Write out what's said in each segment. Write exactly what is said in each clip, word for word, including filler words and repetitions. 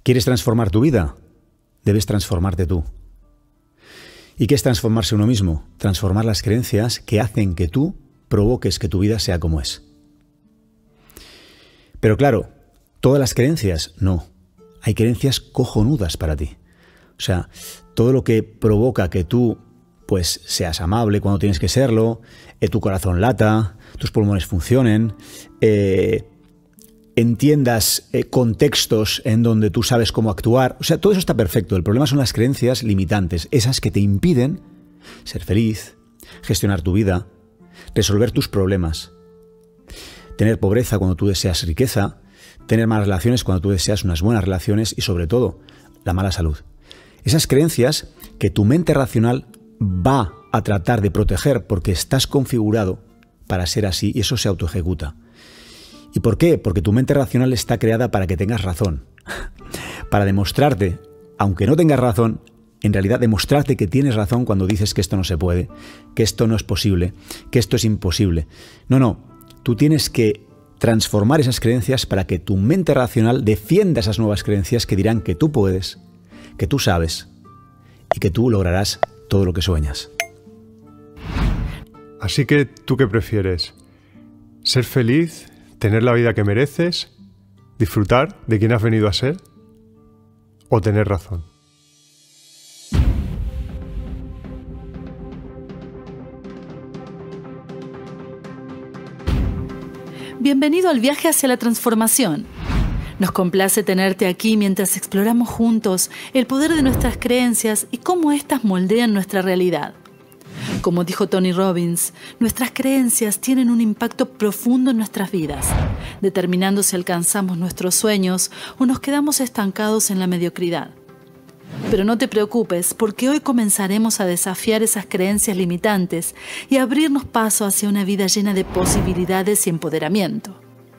¿Quieres transformar tu vida? Debes transformarte tú. ¿Y qué es transformarse uno mismo? Transformar las creencias que hacen que tú provoques que tu vida sea como es. Pero claro, ¿todas las creencias? No. Hay creencias cojonudas para ti. O sea, todo lo que provoca que tú pues seas amable cuando tienes que serlo, eh, tu corazón lata, tus pulmones funcionen, eh, entiendas eh, contextos en donde tú sabes cómo actuar. O sea, todo eso está perfecto. El problema son las creencias limitantes, esas que te impiden ser feliz, gestionar tu vida, resolver tus problemas, tener pobreza cuando tú deseas riqueza, tener malas relaciones cuando tú deseas unas buenas relaciones y, sobre todo, la mala salud. Esas creencias que tu mente racional va a tratar de proteger porque estás configurado para ser así y eso se autoejecuta. ¿Y por qué? Porque tu mente racional está creada para que tengas razón. Para demostrarte, aunque no tengas razón, en realidad demostrarte que tienes razón cuando dices que esto no se puede, que esto no es posible, que esto es imposible. No, no. Tú tienes que transformar esas creencias para que tu mente racional defienda esas nuevas creencias que dirán que tú puedes, que tú sabes y que tú lograrás todo lo que sueñas. Así que, ¿tú qué prefieres? ¿Ser feliz? ¿Tener la vida que mereces? ¿Disfrutar de quien has venido a ser? ¿O tener razón? Bienvenido al viaje hacia la transformación. Nos complace tenerte aquí mientras exploramos juntos el poder de nuestras creencias y cómo éstas moldean nuestra realidad. Como dijo Tony Robbins, nuestras creencias tienen un impacto profundo en nuestras vidas, determinando si alcanzamos nuestros sueños o nos quedamos estancados en la mediocridad. Pero no te preocupes, porque hoy comenzaremos a desafiar esas creencias limitantes y a abrirnos paso hacia una vida llena de posibilidades y empoderamiento.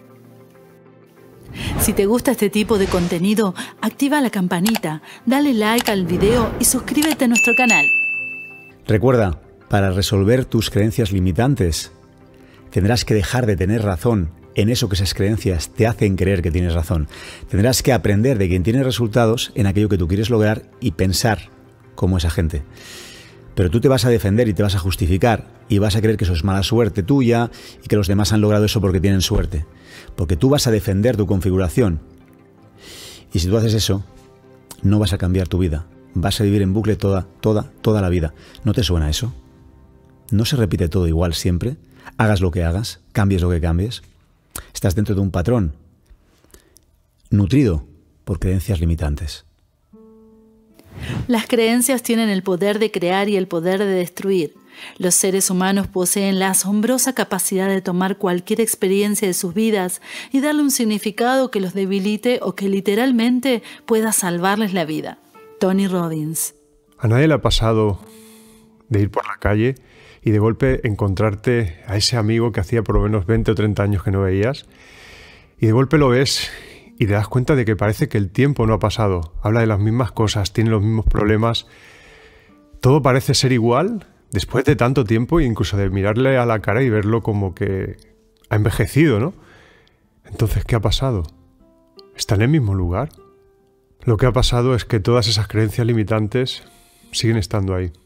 Si te gusta este tipo de contenido, activa la campanita, dale like al video y suscríbete a nuestro canal. Recuerda, para resolver tus creencias limitantes, tendrás que dejar de tener razón en eso que esas creencias te hacen creer que tienes razón. Tendrás que aprender de quien tiene resultados en aquello que tú quieres lograr y pensar como esa gente. Pero tú te vas a defender y te vas a justificar y vas a creer que eso es mala suerte tuya y que los demás han logrado eso porque tienen suerte. Porque tú vas a defender tu configuración. Y si tú haces eso, no vas a cambiar tu vida. Vas a vivir en bucle toda, toda, toda la vida. ¿No te suena eso? ¿No se repite todo igual siempre? Hagas lo que hagas, cambies lo que cambies. Estás dentro de un patrón nutrido por creencias limitantes. Las creencias tienen el poder de crear y el poder de destruir. Los seres humanos poseen la asombrosa capacidad de tomar cualquier experiencia de sus vidas y darle un significado que los debilite o que literalmente pueda salvarles la vida. Tony Robbins. ¿A nadie le ha pasado de ir por la calle y de golpe encontrarte a ese amigo que hacía por lo menos veinte o treinta años que no veías? Y de golpe lo ves y te das cuenta de que parece que el tiempo no ha pasado. Habla de las mismas cosas, tiene los mismos problemas. Todo parece ser igual después de tanto tiempo, incluso de mirarle a la cara y verlo como que ha envejecido, ¿no? Entonces, ¿qué ha pasado? ¿Está en el mismo lugar? Lo que ha pasado es que todas esas creencias limitantes siguen estando ahí.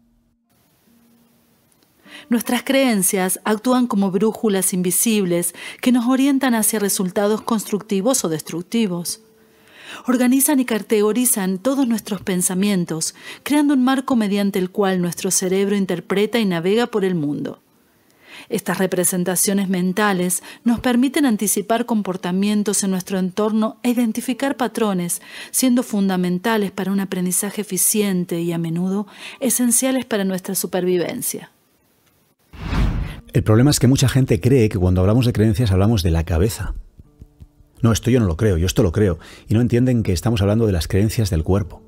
Nuestras creencias actúan como brújulas invisibles que nos orientan hacia resultados constructivos o destructivos. Organizan y categorizan todos nuestros pensamientos, creando un marco mediante el cual nuestro cerebro interpreta y navega por el mundo. Estas representaciones mentales nos permiten anticipar comportamientos en nuestro entorno e identificar patrones, siendo fundamentales para un aprendizaje eficiente y, a menudo, esenciales para nuestra supervivencia. El problema es que mucha gente cree que cuando hablamos de creencias hablamos de la cabeza. No, esto yo no lo creo, yo esto lo creo. Y no entienden que estamos hablando de las creencias del cuerpo.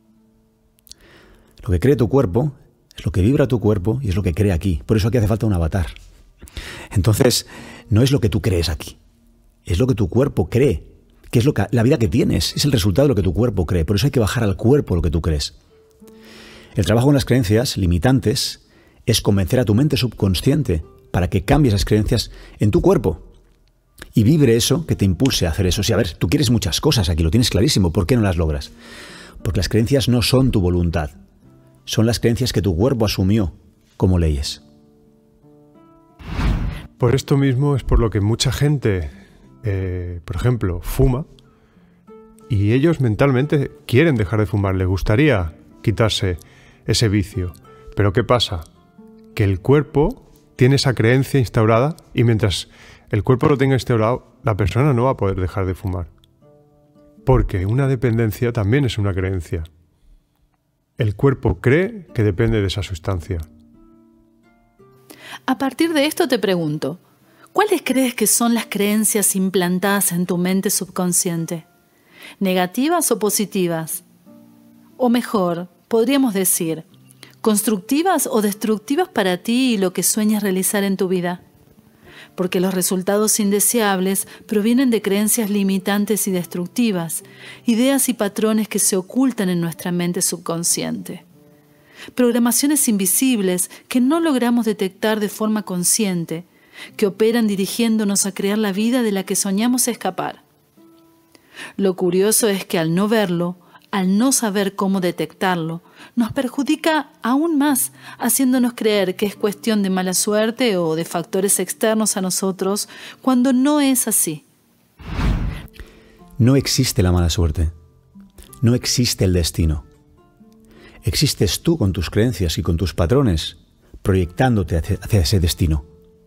Lo que cree tu cuerpo es lo que vibra tu cuerpo y es lo que cree aquí. Por eso aquí hace falta un avatar. Entonces, no es lo que tú crees aquí. Es lo que tu cuerpo cree. Que es lo que, la vida que tienes. Es el resultado de lo que tu cuerpo cree. Por eso hay que bajar al cuerpo lo que tú crees. El trabajo con las creencias limitantes es convencer a tu mente subconsciente para que cambie esas creencias en tu cuerpo. Y vibre eso que te impulse a hacer eso. Si, a ver, tú quieres muchas cosas aquí, lo tienes clarísimo. ¿Por qué no las logras? Porque las creencias no son tu voluntad. Son las creencias que tu cuerpo asumió como leyes. Por esto mismo es por lo que mucha gente, eh, por ejemplo, fuma y ellos mentalmente quieren dejar de fumar, les gustaría quitarse ese vicio. Pero ¿qué pasa? Que el cuerpo tiene esa creencia instaurada y mientras el cuerpo lo tenga instaurado, la persona no va a poder dejar de fumar. Porque una dependencia también es una creencia. El cuerpo cree que depende de esa sustancia. A partir de esto te pregunto, ¿cuáles crees que son las creencias implantadas en tu mente subconsciente? ¿Negativas o positivas? O mejor, podríamos decir, ¿constructivas o destructivas para ti y lo que sueñas realizar en tu vida? Porque los resultados indeseables provienen de creencias limitantes y destructivas, ideas y patrones que se ocultan en nuestra mente subconsciente. Programaciones invisibles que no logramos detectar de forma consciente, que operan dirigiéndonos a crear la vida de la que soñamos escapar. Lo curioso es que al no verlo, al no saber cómo detectarlo, nos perjudica aún más, haciéndonos creer que es cuestión de mala suerte o de factores externos a nosotros, cuando no es así. No existe la mala suerte. No existe el destino. Existes tú con tus creencias y con tus patrones, proyectándote hacia, hacia ese destino.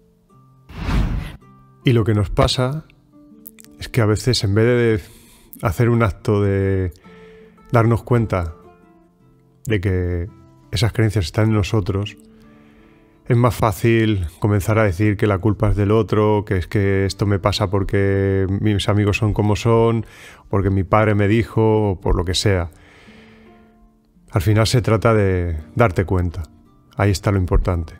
Y lo que nos pasa es que a veces en vez de hacer un acto de darnos cuenta de que esas creencias están en nosotros, es más fácil comenzar a decir que la culpa es del otro, que es que esto me pasa porque mis amigos son como son, porque mi padre me dijo, o por lo que sea. Al final se trata de darte cuenta. Ahí está lo importante.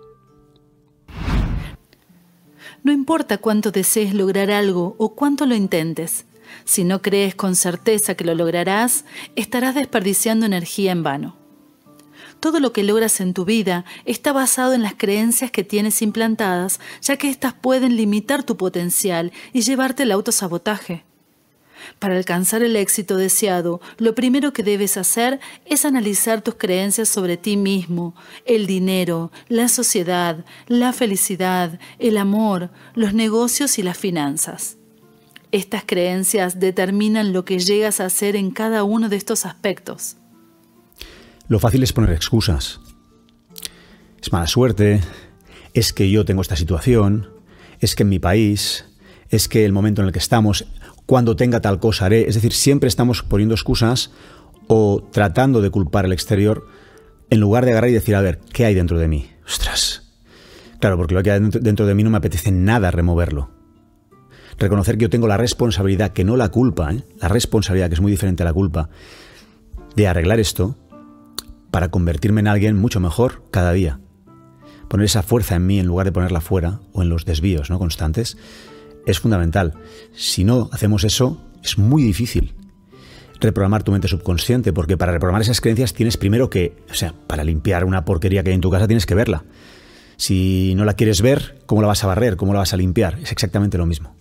No importa cuánto desees lograr algo o cuánto lo intentes. Si no crees con certeza que lo lograrás, estarás desperdiciando energía en vano. Todo lo que logras en tu vida está basado en las creencias que tienes implantadas, ya que éstas pueden limitar tu potencial y llevarte al autosabotaje. Para alcanzar el éxito deseado, lo primero que debes hacer es analizar tus creencias sobre ti mismo, el dinero, la sociedad, la felicidad, el amor, los negocios y las finanzas. Estas creencias determinan lo que llegas a hacer en cada uno de estos aspectos. Lo fácil es poner excusas. Es mala suerte, es que yo tengo esta situación, es que en mi país, es que el momento en el que estamos, cuando tenga tal cosa haré. Es decir, siempre estamos poniendo excusas o tratando de culpar al exterior en lugar de agarrar y decir, a ver, ¿qué hay dentro de mí? ¡Ostras! Claro, porque lo que hay dentro de mí no me apetece nada removerlo. Reconocer que yo tengo la responsabilidad, que no la culpa, ¿eh? la responsabilidad, que es muy diferente a la culpa, de arreglar esto para convertirme en alguien mucho mejor cada día. Poner esa fuerza en mí en lugar de ponerla fuera o en los desvíos, ¿no?, constantes, es fundamental. Si no hacemos eso, es muy difícil reprogramar tu mente subconsciente, porque para reprogramar esas creencias tienes primero que, o sea, para limpiar una porquería que hay en tu casa tienes que verla. Si no la quieres ver, ¿cómo la vas a barrer? ¿Cómo la vas a limpiar? Es exactamente lo mismo.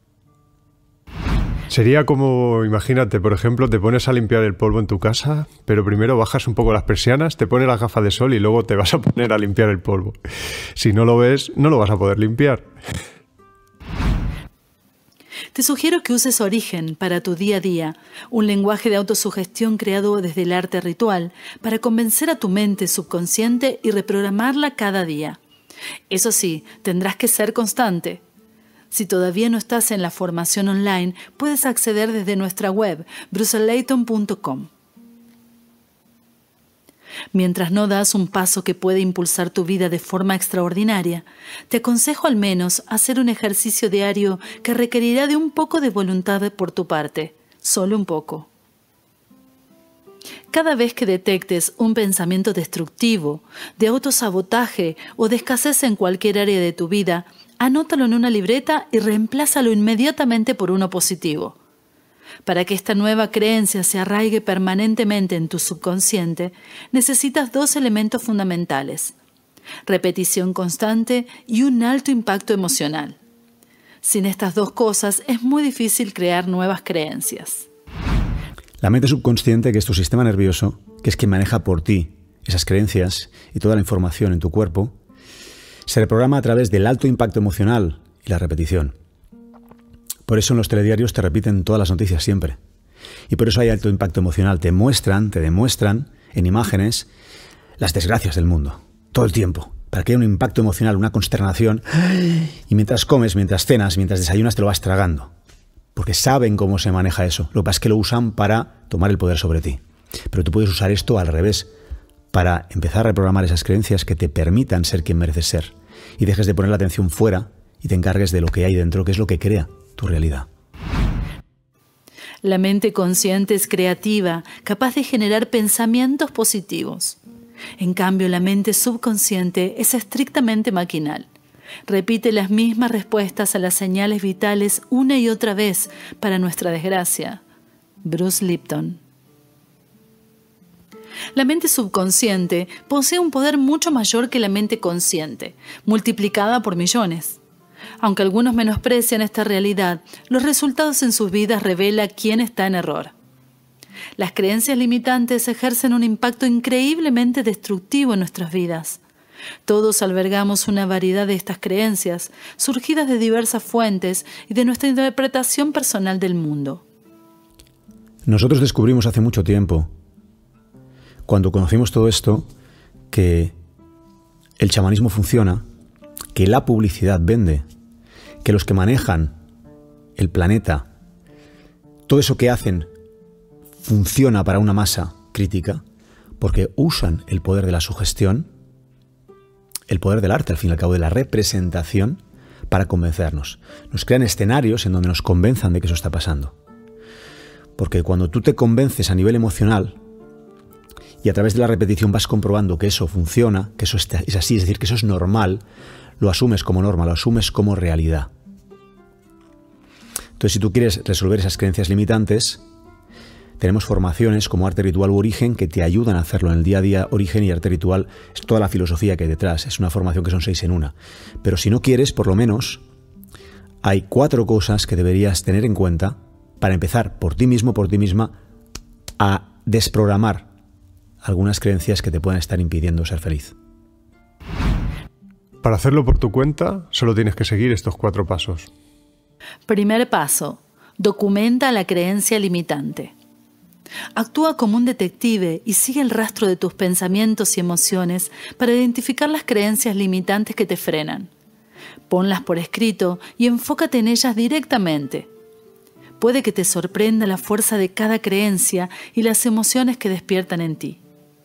Sería como, imagínate, por ejemplo, te pones a limpiar el polvo en tu casa, pero primero bajas un poco las persianas, te pones las gafas de sol y luego te vas a poner a limpiar el polvo. Si no lo ves, no lo vas a poder limpiar. Te sugiero que uses Origen para tu día a día, un lenguaje de autosugestión creado desde el arte ritual para convencer a tu mente subconsciente y reprogramarla cada día. Eso sí, tendrás que ser constante. Si todavía no estás en la formación online, puedes acceder desde nuestra web, bruce layton punto com. Mientras no das un paso que puede impulsar tu vida de forma extraordinaria, te aconsejo al menos hacer un ejercicio diario que requerirá de un poco de voluntad por tu parte, solo un poco. Cada vez que detectes un pensamiento destructivo, de autosabotaje o de escasez en cualquier área de tu vida, anótalo en una libreta y reemplázalo inmediatamente por uno positivo. Para que esta nueva creencia se arraigue permanentemente en tu subconsciente, necesitas dos elementos fundamentales: repetición constante y un alto impacto emocional. Sin estas dos cosas es muy difícil crear nuevas creencias. La mente subconsciente, que es tu sistema nervioso, que es quien maneja por ti esas creencias y toda la información en tu cuerpo, se reprograma a través del alto impacto emocional y la repetición. Por eso en los telediarios te repiten todas las noticias siempre. Y por eso hay alto impacto emocional. Te muestran, te demuestran en imágenes las desgracias del mundo, todo el tiempo, para que haya un impacto emocional, una consternación. Y mientras comes, mientras cenas, mientras desayunas, te lo vas tragando. Porque saben cómo se maneja eso. Lo que pasa es que lo usan para tomar el poder sobre ti. Pero tú puedes usar esto al revés, para empezar a reprogramar esas creencias que te permitan ser quien mereces ser. Y dejes de poner la atención fuera y te encargues de lo que hay dentro, que es lo que crea tu realidad. La mente consciente es creativa, capaz de generar pensamientos positivos. En cambio, la mente subconsciente es estrictamente maquinal. Repite las mismas respuestas a las señales vitales una y otra vez, para nuestra desgracia. Bruce Lipton. La mente subconsciente posee un poder mucho mayor que la mente consciente, multiplicada por millones. Aunque algunos menosprecian esta realidad, los resultados en sus vidas revelan quién está en error. Las creencias limitantes ejercen un impacto increíblemente destructivo en nuestras vidas. Todos albergamos una variedad de estas creencias, surgidas de diversas fuentes y de nuestra interpretación personal del mundo. Nosotros descubrimos hace mucho tiempo, cuando conocimos todo esto, que el chamanismo funciona, que la publicidad vende, que los que manejan el planeta, todo eso que hacen funciona para una masa crítica, porque usan el poder de la sugestión, el poder del arte, al fin y al cabo, de la representación, para convencernos. Nos crean escenarios en donde nos convenzan de que eso está pasando. Porque cuando tú te convences a nivel emocional y a través de la repetición vas comprobando que eso funciona, que eso es así, es decir, que eso es normal, lo asumes como norma, lo asumes como realidad. Entonces, si tú quieres resolver esas creencias limitantes, tenemos formaciones como Arte Ritual u Origen que te ayudan a hacerlo en el día a día. Origen y Arte Ritual es toda la filosofía que hay detrás. Es una formación que son seis en una. Pero si no quieres, por lo menos, hay cuatro cosas que deberías tener en cuenta para empezar por ti mismo, por ti misma, a desprogramar algunas creencias que te puedan estar impidiendo ser feliz. Para hacerlo por tu cuenta, solo tienes que seguir estos cuatro pasos. Primer paso. Documenta la creencia limitante. Actúa como un detective y sigue el rastro de tus pensamientos y emociones para identificar las creencias limitantes que te frenan. Ponlas por escrito y enfócate en ellas directamente. Puede que te sorprenda la fuerza de cada creencia y las emociones que despiertan en ti.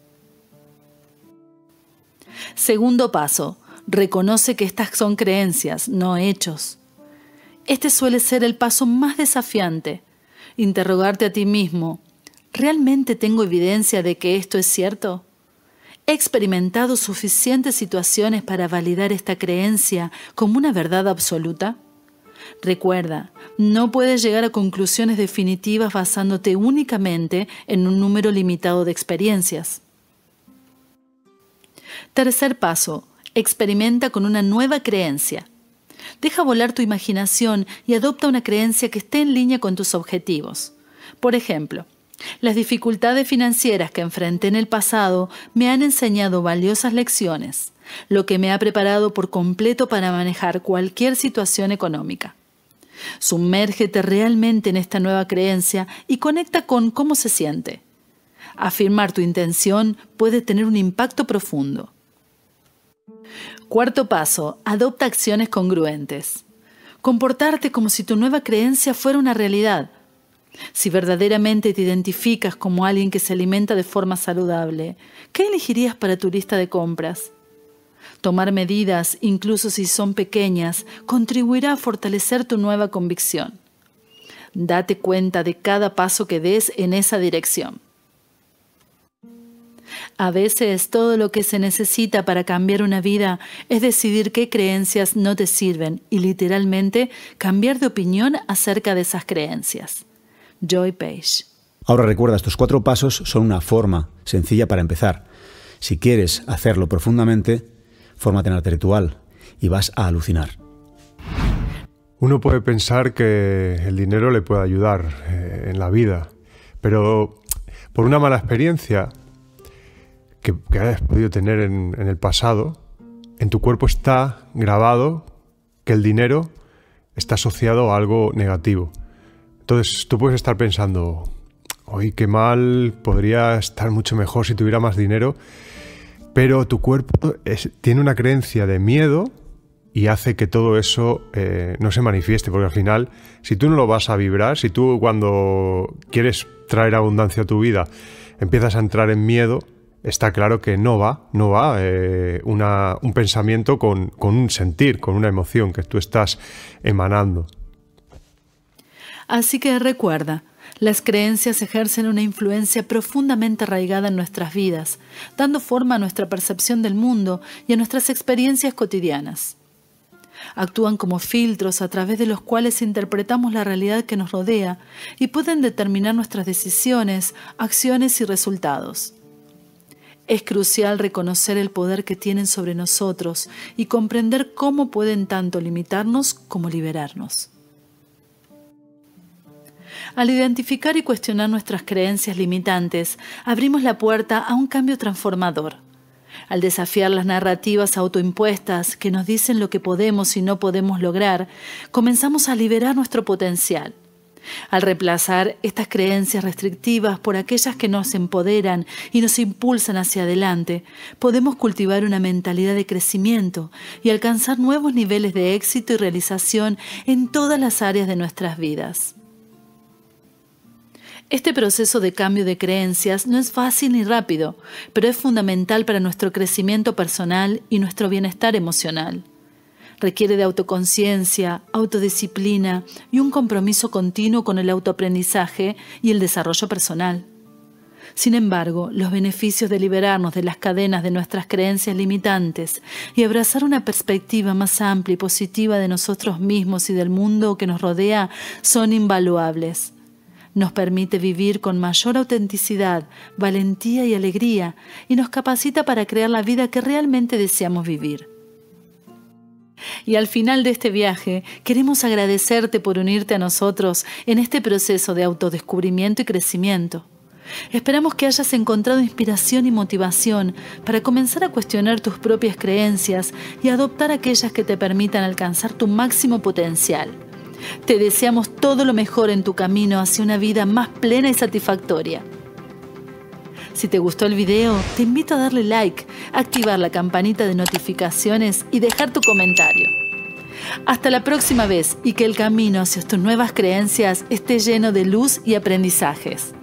Segundo paso. Reconoce que estas son creencias, no hechos. Este suele ser el paso más desafiante. Interrogarte a ti mismo. ¿Realmente tengo evidencia de que esto es cierto? ¿He experimentado suficientes situaciones para validar esta creencia como una verdad absoluta? Recuerda, no puedes llegar a conclusiones definitivas basándote únicamente en un número limitado de experiencias. Tercer paso. Experimenta con una nueva creencia. Deja volar tu imaginación y adopta una creencia que esté en línea con tus objetivos. Por ejemplo, las dificultades financieras que enfrenté en el pasado me han enseñado valiosas lecciones, lo que me ha preparado por completo para manejar cualquier situación económica. Sumérgete realmente en esta nueva creencia y conecta con cómo se siente. Afirmar tu intención puede tener un impacto profundo. Cuarto paso. Adopta acciones congruentes. Comportarte como si tu nueva creencia fuera una realidad. Si verdaderamente te identificas como alguien que se alimenta de forma saludable, ¿qué elegirías para tu lista de compras? Tomar medidas, incluso si son pequeñas, contribuirá a fortalecer tu nueva convicción. Date cuenta de cada paso que des en esa dirección. A veces todo lo que se necesita para cambiar una vida es decidir qué creencias no te sirven y literalmente cambiar de opinión acerca de esas creencias. Joy Page. Ahora recuerda, estos cuatro pasos son una forma sencilla para empezar. Si quieres hacerlo profundamente, fórmate en Arte Ritual y vas a alucinar. Uno puede pensar que el dinero le puede ayudar eh, en la vida, pero por una mala experiencia que, que hayas podido tener en, en el pasado, en tu cuerpo está grabado que el dinero está asociado a algo negativo. Entonces tú puedes estar pensando, hoy qué mal, podría estar mucho mejor si tuviera más dinero, pero tu cuerpo es, tiene una creencia de miedo y hace que todo eso eh, no se manifieste, porque al final, si tú no lo vas a vibrar, si tú cuando quieres traer abundancia a tu vida empiezas a entrar en miedo, está claro que no va, no va eh, una, un pensamiento con, con un sentir, con una emoción que tú estás emanando. Así que recuerda, las creencias ejercen una influencia profundamente arraigada en nuestras vidas, dando forma a nuestra percepción del mundo y a nuestras experiencias cotidianas. Actúan como filtros a través de los cuales interpretamos la realidad que nos rodea y pueden determinar nuestras decisiones, acciones y resultados. Es crucial reconocer el poder que tienen sobre nosotros y comprender cómo pueden tanto limitarnos como liberarnos. Al identificar y cuestionar nuestras creencias limitantes, abrimos la puerta a un cambio transformador. Al desafiar las narrativas autoimpuestas que nos dicen lo que podemos y no podemos lograr, comenzamos a liberar nuestro potencial. Al reemplazar estas creencias restrictivas por aquellas que nos empoderan y nos impulsan hacia adelante, podemos cultivar una mentalidad de crecimiento y alcanzar nuevos niveles de éxito y realización en todas las áreas de nuestras vidas. Este proceso de cambio de creencias no es fácil ni rápido, pero es fundamental para nuestro crecimiento personal y nuestro bienestar emocional. Requiere de autoconciencia, autodisciplina y un compromiso continuo con el autoaprendizaje y el desarrollo personal. Sin embargo, los beneficios de liberarnos de las cadenas de nuestras creencias limitantes y abrazar una perspectiva más amplia y positiva de nosotros mismos y del mundo que nos rodea son invaluables. Nos permite vivir con mayor autenticidad, valentía y alegría y nos capacita para crear la vida que realmente deseamos vivir. Y al final de este viaje, queremos agradecerte por unirte a nosotros en este proceso de autodescubrimiento y crecimiento. Esperamos que hayas encontrado inspiración y motivación para comenzar a cuestionar tus propias creencias y adoptar aquellas que te permitan alcanzar tu máximo potencial. Te deseamos todo lo mejor en tu camino hacia una vida más plena y satisfactoria. Si te gustó el video, te invito a darle like, activar la campanita de notificaciones y dejar tu comentario. Hasta la próxima vez y que el camino hacia tus nuevas creencias esté lleno de luz y aprendizajes.